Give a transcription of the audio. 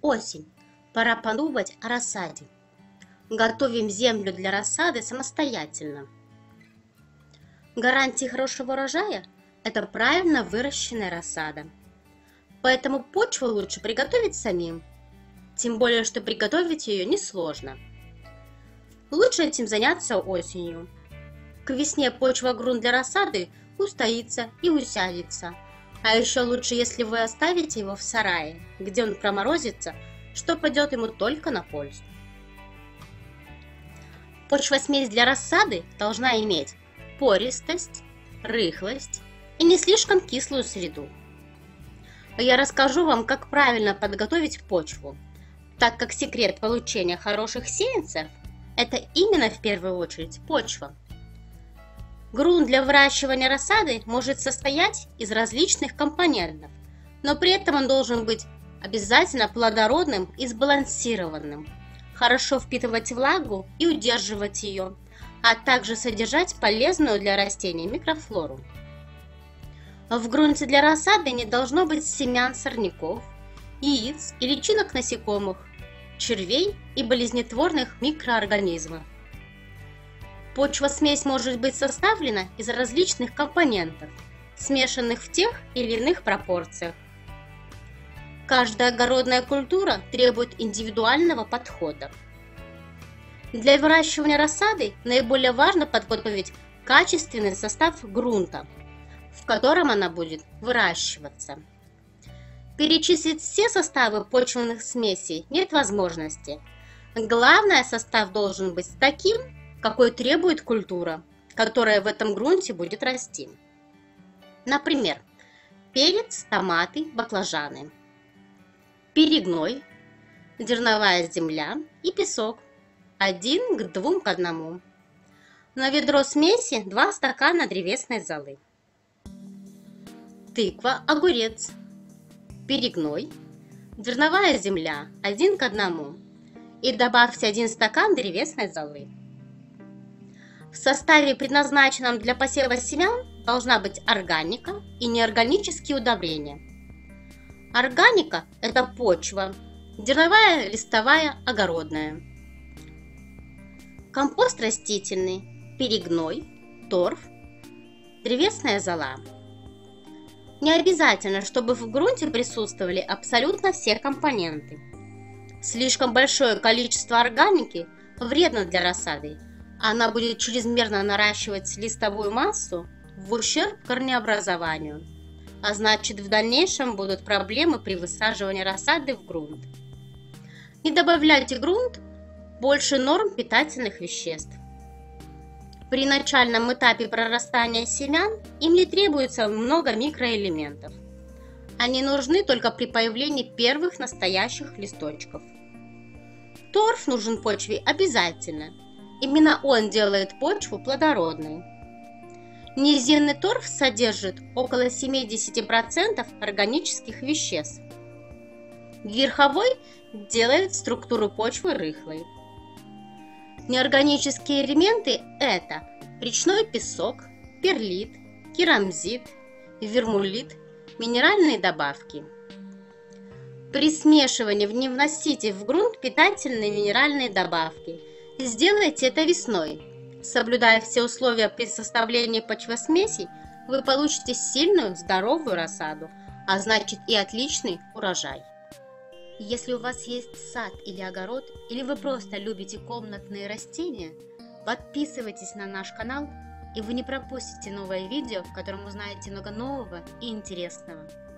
Осень. Пора подумать о рассаде. Готовим землю для рассады самостоятельно. Гарантия хорошего урожая – это правильно выращенная рассада. Поэтому почву лучше приготовить самим. Тем более, что приготовить ее несложно. Лучше этим заняться осенью. К весне почва-грунт для рассады устоится и усядется. А еще лучше, если вы оставите его в сарае, где он проморозится, что пойдет ему только на пользу. Почва-смесь для рассады должна иметь пористость, рыхлость и не слишком кислую среду. Я расскажу вам, как правильно подготовить почву, так как секрет получения хороших сеянцев – это именно в первую очередь почва. Грунт для выращивания рассады может состоять из различных компонентов, но при этом он должен быть обязательно плодородным и сбалансированным, хорошо впитывать влагу и удерживать ее, а также содержать полезную для растений микрофлору. В грунте для рассады не должно быть семян сорняков, яиц и личинок насекомых, червей и болезнетворных микроорганизмов. Почва-смесь может быть составлена из различных компонентов, смешанных в тех или иных пропорциях. Каждая огородная культура требует индивидуального подхода. Для выращивания рассады наиболее важно подготовить качественный состав грунта, в котором она будет выращиваться. Перечислить все составы почвенных смесей нет возможности. Главное, состав должен быть таким, какой требует культура, которая в этом грунте будет расти. Например, перец, томаты, баклажаны, перегной, зерновая земля и песок 1 к 2 к 1. На ведро смеси 2 стакана древесной золы. Тыква, огурец, перегной, зерновая земля 1 к 1 и добавьте 1 стакан древесной золы. В составе, предназначенном для посева семян, должна быть органика и неорганические удобрения. Органика – это почва, зерновая, листовая, огородная. Компост растительный, перегной, торф, древесная зола. Не обязательно, чтобы в грунте присутствовали абсолютно все компоненты. Слишком большое количество органики вредно для рассады. Она будет чрезмерно наращивать листовую массу в ущерб корнеобразованию, а значит в дальнейшем будут проблемы при высаживании рассады в грунт. Не добавляйте в грунт больше норм питательных веществ. При начальном этапе прорастания семян им не требуется много микроэлементов. Они нужны только при появлении первых настоящих листочков. Торф нужен почве обязательно. Именно он делает почву плодородной. Низинный торф содержит около 70% органических веществ. Верховой делает структуру почвы рыхлой. Неорганические элементы – это речной песок, перлит, керамзит, вермулит, минеральные добавки. При смешивании не вносите в грунт питательные минеральные добавки. Сделайте это весной. Соблюдая все условия при составлении почвосмесей, вы получите сильную, здоровую рассаду, а значит и отличный урожай. Если у вас есть сад или огород, или вы просто любите комнатные растения, подписывайтесь на наш канал, и вы не пропустите новое видео, в котором узнаете много нового и интересного.